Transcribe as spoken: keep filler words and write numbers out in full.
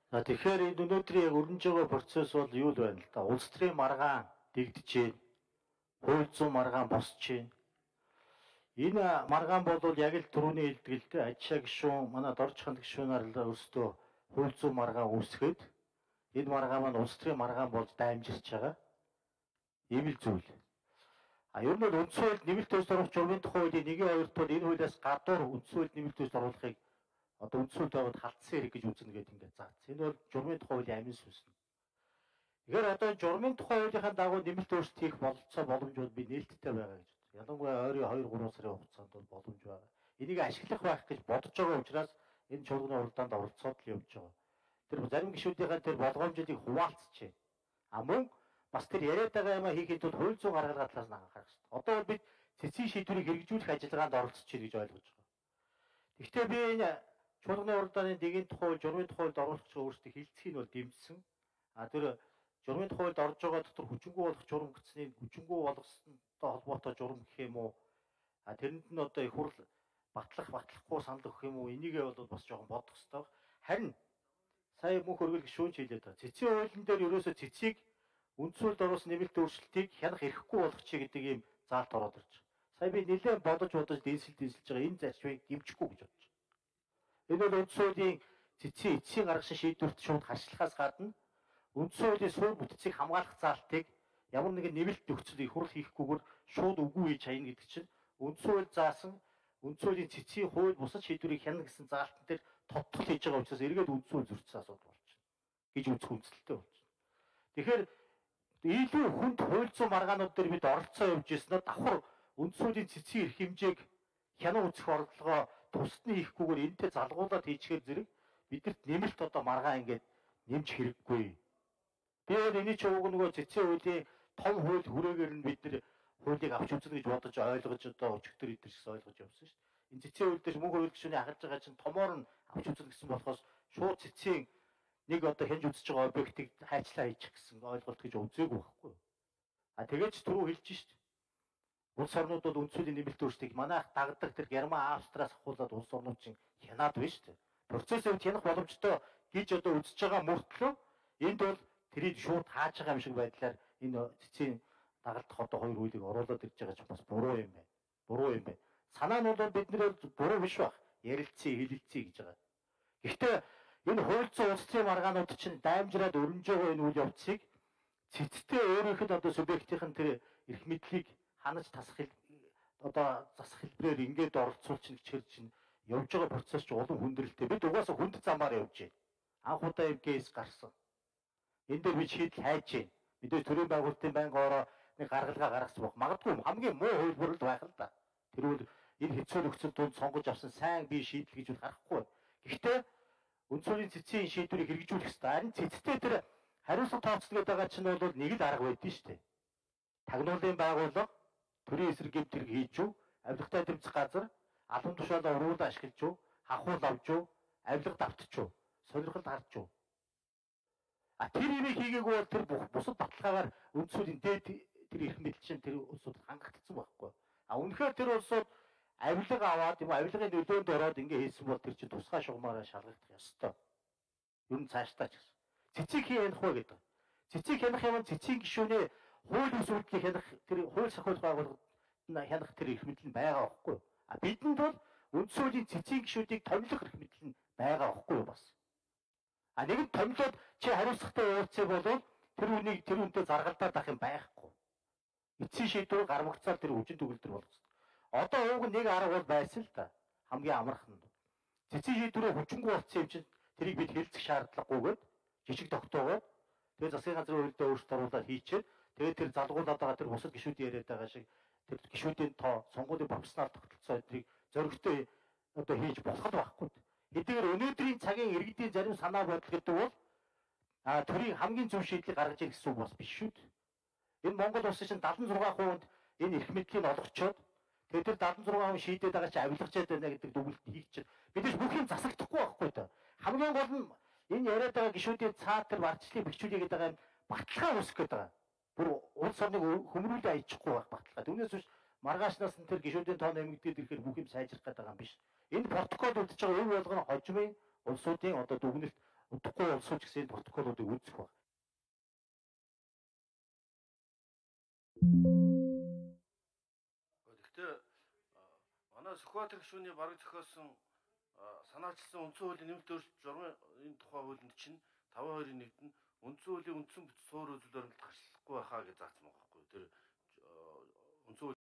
За тэгэхээр энэ өнөөдөр яг өрнөж байгаа процесс бол юу л байна л да. Улс төрийн маргаан дэгдэж байна. Хууль зүйн маргаан босч байна. Энэ маргаан бол яг л түрүүний хэлдгэлтэй Ачаа гишүүн манай Доржхан гишүүнаар л өөрсдөө хууль зүйн маргаан үүсгээд энэ маргаан маань улс төрийн маргаан болж даймжирч байгаа. Ийм л зүйл. А ер нь бол үндсэн хууль нэмэлт төсөл оруулах журмын тухай хуулийн нэгэн хоёрт бол энэ хуулиас гадуур үндсэн хууль нэмэлт төсөл оруулахыг одоо үндсэн хууль байгуулалт халтсан хэрэг гэж үзнэ гэдэг ингээд заасан. Энэ бол журмын тухай хуулийн амин сүнснэ. Тэгэхээр одоо журмын тухай хуулийнхаа дагуу нэмэлт өөрчлөлт хийх бололцоо боломжууд би нээлттэй байгаа гэж бодсон. Ялангуяа ойрын хоёр гурван сарын хугацаанд бол боломж байгаа. Энийг ашиглах байх гэж бодож байгаа учраас энэ чуулганы уралдаанд оролцоод л явж байгаа. Тэр зарим гишүүдийнхээ тэр болгоомжуудыг хуваалцж байна. А мөн бас тэр яриад байгаа юм хийхэд бол хууль зүйн гаргалгаа талаас нь анхаарах хэрэгтэй. Одоо бол бид цэцгийн шийдвэрийг хэрэгжүүлэх ажиллагаанд оролцож байна гэж ойлгож байгаа. Гэхдээ би энэ чуулганы уралдааны дэгийн тухай, журмын тухайд оруулах гэж өөрсдөө хилцхийг нь бол дэмжсэн. А тэр журмын тухайд орж байгаа дотор хүчингү болох журам гэсний хүчингү болгосонтой холбоотой журам гэх юм уу? А тэрэнд нь одоо их хурл батлах, батлахгүй санал өгөх юм уу? Энийгээ бол бас жоохон бодох хэрэгтэй. Харин сая мөнх өргөл гишүүн ч хэлээд байгаа. Цэцгийн хуулийн дээр ерөөсөө цэцгийг үндсүүлд оруулсан нэмэлт өөрчлөлтийг хянах эрхгүй болгочих гэдэг ийм заалт ороод ирж байгаа. Сая би нэлээд бодож бодож дийсэл дийсэлж байгаа энэ зарчмыг дэмжихгүй гэж бодож байна. Энэ бол үндсэн хуулийн цэцгийн эцсийн гаргасан шийдвэрт шууд харьцлахаас гадна үндсэн хуулийн суурь бүтцийг хамгаалах заалтыг ямар нэгэн нэмэлт нөхцөл их хурл хийхгүйгээр шууд үгүй хийж хаяна гэдэг чинь үндсэн хууль заасан үндсэн хуулийн цэцгийн хууль бусад шийдвэрийг хянах гэсэн заалтан дээр тодтол хийж байгаа учраас эргээд үндсэн хууль зөрчсөн асуудал болчихно гэж үзэх үндсэлтэй болчихно. Тэгэхээр илүү хүнд хууль зүйн маргаанууд дээр бид оролцоо явж ирсэнээр давхар үндсэн хуулийн цэцгийн эрх хэмжээг хянан үзэх орлогоо тусдны хийхгүйгээр энэтэй залгуулад хийчихээр зэрэг бидэрт нэмэлт одоо маргаан ингээд нэмж хэрэггүй. Би бол энэ ч уг нөгөө цэцгийн хуулийн том хууль хүрээгээр нь бид нар хуулийг авч үзнэ гэж бодож ойлгож одоо өчигдөр идэрчс ойлгож явсан шүү дээ. Энэ цэцгийн хууль дээр мөнх хууль гишүүний ахалж байгаа чинь томоор нь авч үзнэ гэсэн болохоос шууд цэцгийн нэг одоо хянж үзэж байгаа объектыг хайчлаа хийчих гэсэн ойлголт гэж үзээгүй байхгүй. А тэгээд ч түрүү хэлж шүү дээ. Улс орнууд бол үндсүүлийн нэмэлт өөрчлөлтийг манайх дагдаг тэр Герман, Австриас ахуулаад улс орнууд чинь хянаад байна шүү дээ. Процессыг хянах боломжтой гэж одоо үзэж байгаа мөртлөө энд бол тэрийг шууд хааж байгаа юм шиг байдлаар энэ цэцгийн дагалдах одоо хоёр хуулийг оруулаад ирж байгаа ч бас буруу юм байна. Буруу юм байна. Санаа нь бол бидний буруу биш байх. Ярилцъя, хэлэлцъя гэж байгаа. Гэхдээ энэ хууль зүйн улс төрийн маргаанууд чинь даймжраад өрнөж байгаа энэ үйл явцыг цэцтэй өөрийнх нь одоо субъектийн тэр эрх мэдлийг ханаж тасах одоо засах хэлбэрээр ингээд оролцуулчих гэхээр чинь явж байгаа процесс ч улам хүндрэлтэй. Бид угаасаа хүнд замаар явж байна. Анх удаа эм гэ эс гарсан. Энэ дээр бид шийдэл хайж байна. Мэдээж төрийн байгуулалтын байнгын ороо нэг гаргалгаа гаргасан баг. Магадгүй хамгийн муу хөлбөр л байх л да. Тэрвэл энэ хэцүү нөхцөл донд сонгож авсан сайн бие шийдэл гэж үл харахгүй. Гэхдээ үндсүүлийн цэцгийн шийдвэрийг хэрэгжүүлэх хэрэгтэй. Харин цэцтэй тэр хариуцлага тооцдог байгаа чинь бол нэг л арга байдсан шүү дээ. Тагнуулын байгууллага төрийн эсрэг гэмт хэрэг хийж юу, авилгатай тэмцэх газар, албан тушаалаа уруулан ашиглаж юу, хахуул авч юу, авилга давтч юу, сонирхол гарч юу. А тэр имийг хийгээгүй бол тэр бусад баталгаагаар үндсүүлийн дээд тэр эрх мэдэл чинь тэр улсууд хангагдсан байхгүй. А үнэхээр тэр улсууд авилга аваад юм авилгын нөлөөнд ороод ингэ хийсэн бол тэр чинь тусгай шугамаараа шалгагдах ёстой. Ер нь цаашдаа ч гэсэн. Цэцгийг хянах уу гэдэг. Цэцгийг хянах юм цэцгийн гишүүнээ хууль ёсуудлыг хянах тэр хууль сахиулах байгууллагад хянах тэр эрх мэдэл нь байгаа байхгүй. А бидэнд бол үндсэн хуулийн цэцгийн гишүүдийг томилох эрх мэдэл нь байгаа байхгүй бас. А нэгэн томилоод чи хариуцлагатай явуулцыг болвол тэр үнийг тэр үнтэй заргалдаад авах юм байхгүй. Эцсийн шийдвэр гармагцаар тэр үжин төгөлдөр болгосон. Одоо ууг нэг арга бол байсан л да. Хамгийн амархан нь. Цэцгийн шийдвэрээ хүчингү болсон юм чинь тэрийг бид хэлцэх шаардлагагүйгээд жижиг тогтоогоод тэгээ засгийн газрын хуулиудаа өөрчлөлт оруулаад хийчихэд тэгээ тэр залгуулаад байгаа тэр бусад гишүүд яриад байгаа шиг тэр гишүүдийн тоо сонгуулийн профессионал тогтолцоо эдрийг зөрөгтэй одоо хийж болох л байхгүй. Хэдийгээр өнөөдрийн цагийн иргэдийн зарим санаа бодол гэдэг бол а төрийн хамгийн зөв шийдлийг гаргаж ирэх гэсэн үг бас биш шүү дээ. Энэ Монгол улс чинь дадлан зургаан хувьд энэ эрх мэдлийг олгочоод тэгээд тэр дадлан зургаан хувь шийдээд байгаа чи авилгачаад байна гэдэг дүгнэлт хийчихэл бидээс бүх юм засагдахгүй байхгүй да. Хамгийн гол нь энэ яриад байгаа гишүүдийн цаа тэр барчлалыг бэхжүүлэх гэдэг байгаа юм баталгаа үүсгэх гэдэг байгаа. Бүр улс орныг хөмрүүлээ аячихгүй байх баталгаа. Түүнээс биш маргаашнаас нь тэр гишүүдийн тоо нэмэгдээд ирэхээр бүх юм сайжрах гэдэг байгаа юм биш. Энэ протокол үлдэж байгаа үе болгоно хожимын улсуудын одоо дүгнэлт удахгүй улсууч гэсэн энэ протоколуудыг үүсгэх баг. Гэхдээ манай Сүхбаатар гишүүний бараг зохиосон санаачилсан үндсэн хуулийн нэмэлт өөрчлөлт журмын энэ тухай хуулинд чинь таван хоёрын нэгт нь үндсэн хуулийн үндсэн бүтэц суур үзүүлэлт гарчлахгүй байхаа гэж заасан байгаа байхгүй. Тэр үндсэн